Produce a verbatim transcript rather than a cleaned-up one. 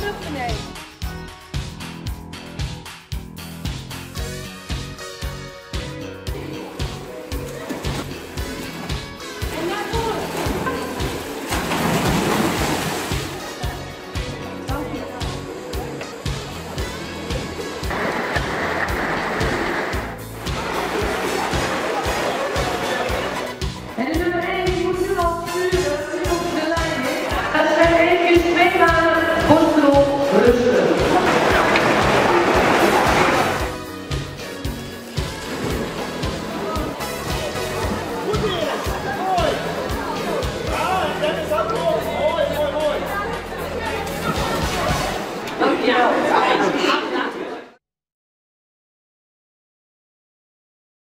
terug, René. En naar voren. Dank je. En de nummer één die moet nu al sturen, die op de lijn is. Dat zijn één keer twee maanden borstel rusten. Dankjewel.